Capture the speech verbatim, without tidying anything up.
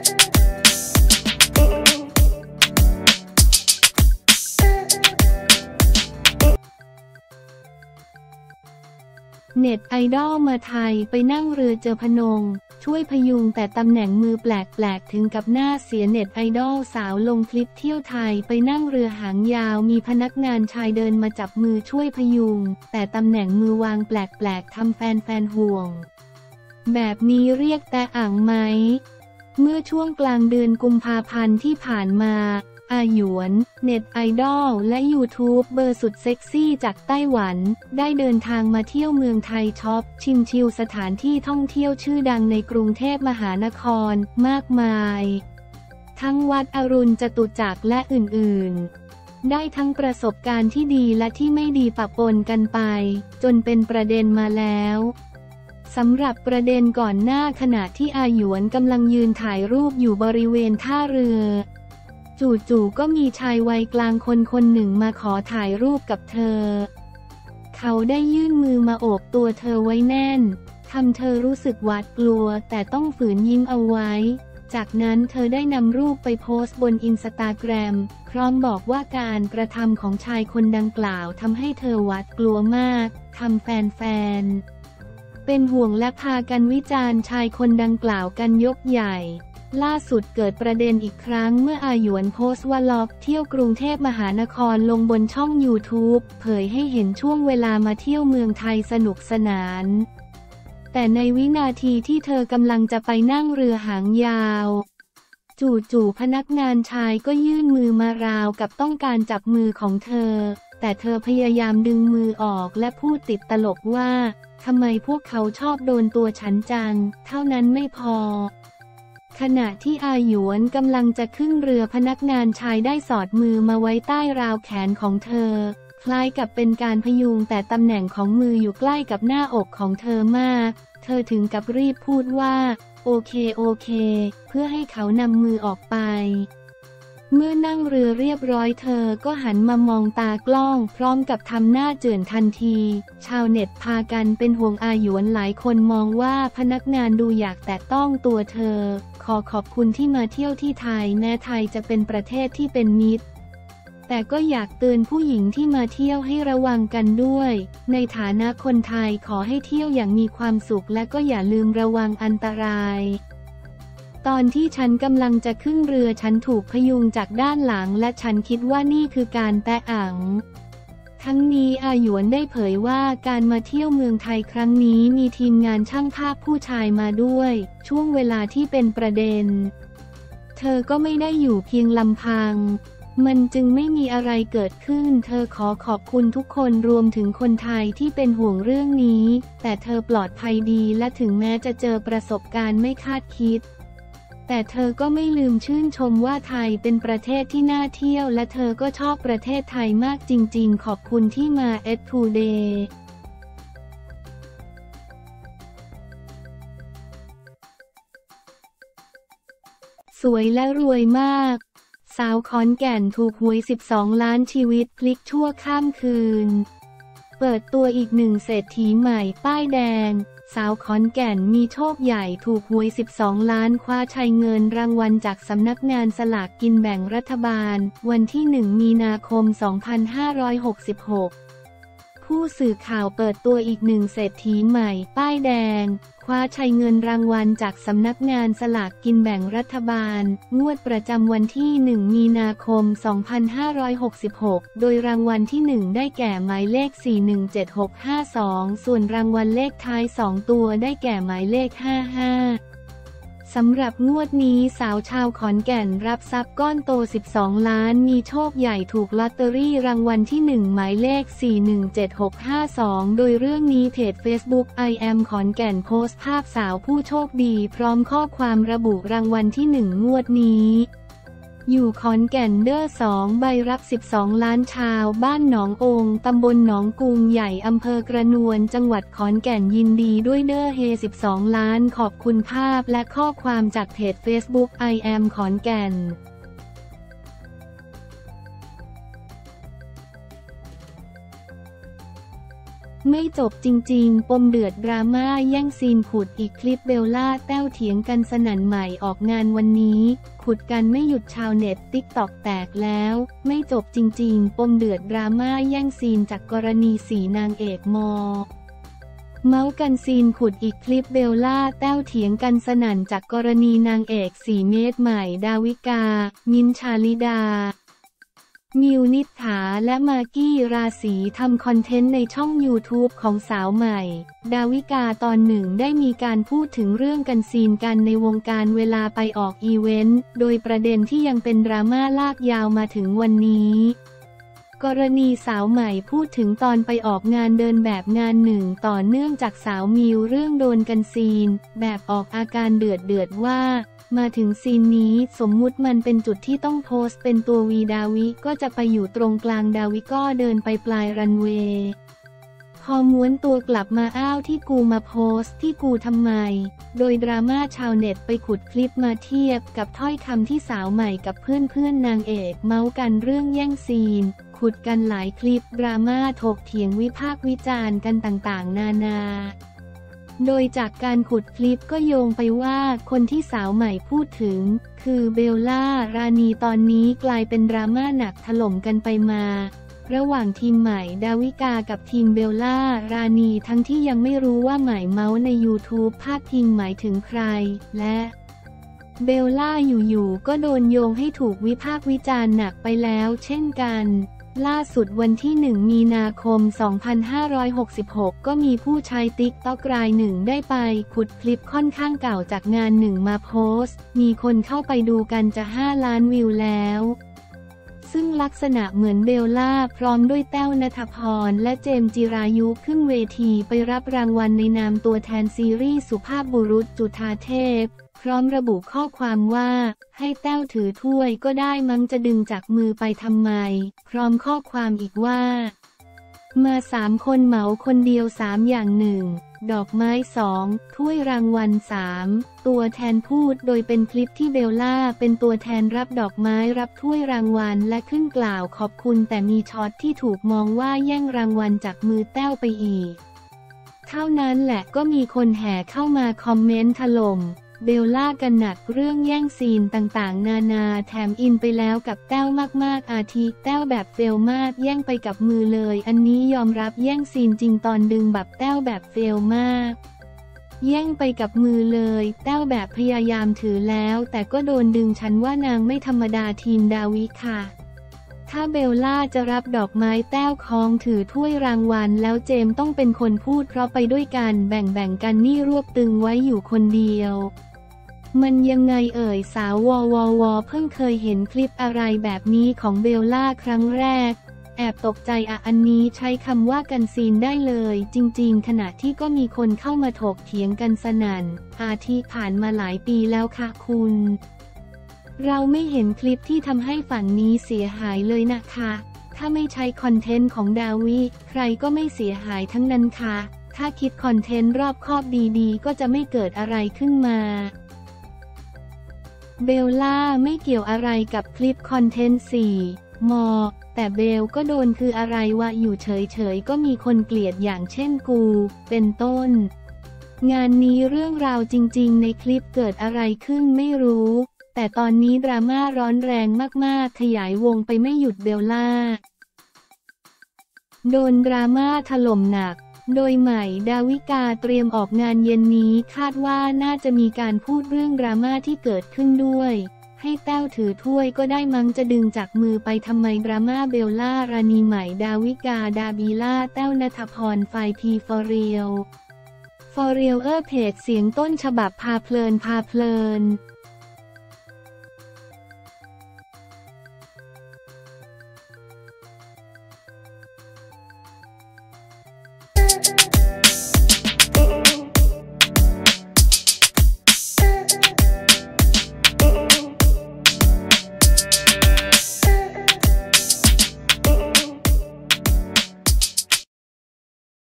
เน็ตไอดอลมาไทยไปนั่งเรือเจอพนงช่วยพยุงแต่ตำแหน่งมือแปลกๆถึงกับหน้าเสียเน็ตไอดอลสาวลงคลิปเที่ยวไทยไปนั่งเรือหางยาวมีพนักงานชายเดินมาจับมือช่วยพยุงแต่ตำแหน่งมือวางแปลกๆทำแฟนๆห่วงแบบนี้เรียกแต่อ่างไหมเมื่อช่วงกลางเดือนกุมภาพันธ์ที่ผ่านมาอาหยวนเน็ตไอดอลและยูทูบเบอร์สุดเซ็กซี่จากไต้หวันได้เดินทางมาเที่ยวเมืองไทยช็อปชิมชิลสถานที่ท่องเที่ยวชื่อดังในกรุงเทพมหานครมากมายทั้งวัดอรุณจตุจักรและอื่นๆได้ทั้งประสบการณ์ที่ดีและที่ไม่ดีปะปนกันไปจนเป็นประเด็นมาแล้วสำหรับประเด็นก่อนหน้าขณะที่อาหยวนกำลังยืนถ่ายรูปอยู่บริเวณท่าเรือจู่ๆก็มีชายวัยกลางคนคนหนึ่งมาขอถ่ายรูปกับเธอเขาได้ยื่นมือมาโอบตัวเธอไว้แน่นทำเธอรู้สึกหวาดกลัวแต่ต้องฝืนยิ้มเอาไว้จากนั้นเธอได้นำรูปไปโพสต์บนอินสตาแกรมพร้อมบอกว่าการกระทำของชายคนดังกล่าวทำให้เธอหวาดกลัวมากทำแฟนๆเป็นห่วงและพากันวิจารณ์ชายคนดังกล่าวกันยกใหญ่ล่าสุดเกิดประเด็นอีกครั้งเมื่ออาหยวนโพสต์ว่าล็อกเที่ยวกรุงเทพมหานครลงบนช่อง ยูทูบ เผยให้เห็นช่วงเวลามาเที่ยวเมืองไทยสนุกสนานแต่ในวินาทีที่เธอกำลังจะไปนั่งเรือหางยาวจู่ๆพนักงานชายก็ยื่นมือมาราวกับต้องการจับมือของเธอแต่เธอพยายามดึงมือออกและพูดติดตลกว่าทำไมพวกเขาชอบโดนตัวฉันจังเท่านั้นไม่พอขณะที่อาหยวนกำลังจะขึ้นเรือพนักงานชายได้สอดมือมาไว้ใต้ราวแขนของเธอคล้ายกับเป็นการพยุงแต่ตำแหน่งของมืออยู่ใกล้กับหน้าอกของเธอมากเธอถึงกับรีบพูดว่าโอเคโอเคเพื่อให้เขานำมือออกไปเมื่อนั่งเรือเรียบร้อยเธอก็หันมามองตากล้องพร้อมกับทำหน้าเจือนทันทีชาวเน็ตพากันเป็นห่วงอาหยวนหลายคนมองว่าพนักงานดูอยากแตะต้องตัวเธอขอขอบคุณที่มาเที่ยวที่ไทยแม้ไทยจะเป็นประเทศที่เป็นมิตรแต่ก็อยากเตือนผู้หญิงที่มาเที่ยวให้ระวังกันด้วยในฐานะคนไทยขอให้เที่ยวอย่างมีความสุขและก็อย่าลืมระวังอันตรายตอนที่ฉันกำลังจะขึ้นเรือฉันถูกพยุงจากด้านหลังและฉันคิดว่านี่คือการแตะอ่างทั้งนี้อาหยวนได้เผยว่าการมาเที่ยวเมืองไทยครั้งนี้มีทีมงานช่างภาพผู้ชายมาด้วยช่วงเวลาที่เป็นประเด็นเธอก็ไม่ได้อยู่เพียงลำพังมันจึงไม่มีอะไรเกิดขึ้นเธอขอขอบคุณทุกคนรวมถึงคนไทยที่เป็นห่วงเรื่องนี้แต่เธอปลอดภัยดีและถึงแม้จะเจอประสบการณ์ไม่คาดคิดแต่เธอก็ไม่ลืมชื่นชมว่าไทยเป็นประเทศที่น่าเที่ยวและเธอก็ชอบประเทศไทยมากจริงๆขอบคุณที่มาเอสทูเดย์สวยและรวยมากสาวขอนแก่นถูกหวยสิบสองล้านชีวิตพลิกชั่วข้ามคืนเปิดตัวอีกหนึ่งเศรษฐีใหม่ป้ายแดงสาวขอนแก่นมีโชคใหญ่ถูกหวยสิบสองล้านคว้าชัยเงินรางวัลจากสำนักงานสลากกินแบ่งรัฐบาลวันที่หนึ่งมีนาคมสองพันห้าร้อยหกสิบหกผู้สื่อข่าวเปิดตัวอีกหนึ่งเศรษฐีใหม่ป้ายแดงคว้าชัยเงินรางวัลจากสำนักงานสลากกินแบ่งรัฐบาลงวดประจำวันที่หนึ่งมีนาคมสองพันห้าร้อยหกสิบหกโดยรางวัลที่หนึ่งได้แก่หมายเลขสี่ หนึ่ง เจ็ด หก ห้า สองส่วนรางวัลเลขท้ายสองตัวได้แก่หมายเลขห้า ห้าสำหรับงวดนี้สาวชาวขอนแก่นรับทรัพย์ก้อนโตสิบสองล้านมีโชคใหญ่ถูกลอตเตอรี่รางวัลที่หนึ่งหมายเลขสี่ หนึ่ง เจ็ด หก ห้า สองโดยเรื่องนี้เพจ Facebook I am ขอนแก่นโพสต์ภาพสาวผู้โชคดีพร้อมข้อความระบุรางวัลที่หนึ่งงวดนี้อยู่ขอนแก่นเด้อสองใบรับสิบสองล้านชาวบ้านหนององตำบลหนองกุงใหญ่อำเภอกระนวนจังหวัดขอนแก่นยินดีด้วยเด้อเฮสิบสองล้านขอบคุณภาพและข้อความจากเพจ Facebook I am ขอนแก่นไม่จบจริงๆปมเดือดดราม่าแย่งซีนขุดอีกคลิปเบลล่าแต้วเถียงกันสนั่นใหม่ออกงานวันนี้ขุดกันไม่หยุดชาวเน็ตติ๊กต็อกแตกแล้วไม่จบจริงๆปมเดือดดราม่าแย่งซีนจากกรณีสีนางเอกมอเมาส์กันซีนขุดอีกคลิปเบลล่าแต้วเถียงกันสนั่นจากกรณีนางเอกสี่เมตรใหม่ดาวิกามิ้นท์ชาลิดามิวนิษฐาและมากกี้ราศีทำคอนเทนต์ในช่อง ยูทูบ ของสาวใหม่ดาวิกาตอนหนึ่งได้มีการพูดถึงเรื่องกันซีนกันในวงการเวลาไปออกอีเวนต์โดยประเด็นที่ยังเป็นดราม่าลากยาวมาถึงวันนี้กรณีสาวใหม่พูดถึงตอนไปออกงานเดินแบบงานหนึ่งต่อเนื่องจากสาวมิวเรื่องโดนกันซีนแบบออกอาการเดือดเดือดว่ามาถึงซีนนี้สมมุติมันเป็นจุดที่ต้องโพสต์เป็นตัววีดาวิก็จะไปอยู่ตรงกลางดาวิก็เดินไปปลายรันเวย์พอม้วนตัวกลับมาอ้าวที่กูมาโพสต์ที่กูทำไมโดยดราม่าชาวเน็ตไปขุดคลิปมาเทียบกับถ้อยคำที่สาวใหม่กับเพื่อนๆนางเอกเมาส์กันเรื่องแย่งซีนขุดกันหลายคลิปดราม่าถกเถียงวิพากษ์วิจารณ์กันต่างๆนานาโดยจากการขุดคลิปก็โยงไปว่าคนที่สาวใหม่พูดถึงคือเบลล่ารานีตอนนี้กลายเป็นดราม่าหนักถล่มกันไปมาระหว่างทีมใหม่ดาวิกากับทีมเบลล่ารานีทั้งที่ยังไม่รู้ว่าใหม่เมาส์ใน ยูทูบ พาดพิงหมายถึงใครและเบลล่าอยู่ๆก็โดนโยงให้ถูกวิพากษ์วิจารณ์หนักไปแล้วเช่นกันล่าสุดวันที่หนึ่งมีนาคมสองพันห้าร้อยหกสิบหกก็มีผู้ใช้ติ๊กต็อกรายหนึ่งได้ไปขุดคลิปค่อนข้างเก่าจากงานหนึ่งมาโพสต์มีคนเข้าไปดูกันจะห้าล้านวิวแล้วซึ่งลักษณะเหมือนเบลล่าพร้อมด้วยแต้วณัฐพรและเจมส์จิรายุขึ้นเวทีไปรับรางวัลในนามตัวแทนซีรีส์สุภาพบุรุษจุฑาเทพพร้อมระบุข้อความว่าให้แต้วถือถ้วยก็ได้มั้งจะดึงจากมือไปทำไมพร้อมข้อความอีกว่ามาสามคนเหมาคนเดียวสามอย่างหนึ่งดอกไม้สองถ้วยรางวัลสามตัวแทนพูดโดยเป็นคลิปที่เบลล่าเป็นตัวแทนรับดอกไม้รับถ้วยรางวัลและขึ้นกล่าวขอบคุณแต่มีช็อตที่ถูกมองว่าแย่งรางวัลจากมือแต้วไปอีกเท่านั้นแหละก็มีคนแห่เข้ามาคอมเมนต์ถล่มเบลล่ากันหนักเรื่องแย่งซีนต่างๆนานาแถมอินไปแล้วกับแต้วมากๆอาทิแต้วแบบเฟลมากแย่งไปกับมือเลยอันนี้ยอมรับแย่งซีนจริงตอนดึงแบบแต้วแบบเฟลมากแย่งไปกับมือเลยแต้วแบบพยายามถือแล้วแต่ก็โดนดึงฉันว่านางไม่ธรรมดาทีมดาวิค่ะถ้าเบลล่าจะรับดอกไม้แต้วคล้องถือถ้วยรางวัลแล้วเจมต้องเป็นคนพูดเพราะไปด้วยกันแบ่งๆกันนี่รวบตึงไว้อยู่คนเดียวมันยังไงเอ่ยสาววววเพิ่งเคยเห็นคลิปอะไรแบบนี้ของเบลล่าครั้งแรกแอบตกใจอ่ะอันนี้ใช้คำว่ากันซีนได้เลยจริงๆขณะที่ก็มีคนเข้ามาถกเถียงกันสนั่นอาทิผ่านมาหลายปีแล้วค่ะคุณเราไม่เห็นคลิปที่ทำให้ฝั่งนี้เสียหายเลยนะคะถ้าไม่ใช้คอนเทนต์ของดาวิใครก็ไม่เสียหายทั้งนั้นค่ะถ้าคิดคอนเทนต์รอบคอบดีๆก็จะไม่เกิดอะไรขึ้นมาเบลล่าไม่เกี่ยวอะไรกับคลิปคอนเทนต์สี่มอแต่เบลก็โดนคืออะไรวะอยู่เฉยๆก็มีคนเกลียดอย่างเช่นกูเป็นต้นงานนี้เรื่องราวจริงๆในคลิปเกิดอะไรขึ้นไม่รู้แต่ตอนนี้ดราม่าร้อนแรงมากๆขยายวงไปไม่หยุดเบลล่าโดนดราม่าถล่มหนักโดยใหม่ดาวิกาเตรียมออกงานเย็นนี้คาดว่าน่าจะมีการพูดเรื่องดราม่าที่เกิดขึ้นด้วยให้แต้วถือถ้วยก็ได้มั้งจะดึงจากมือไปทำไมดราม่าเบลล่ารานีใหม่ดาวิกาดาบีล่าแต้วณัฐพรไฟพีฟอร์เรียลฟอร์เรียลเออเพจเสียงต้นฉบับพาเพลินพาเพลิน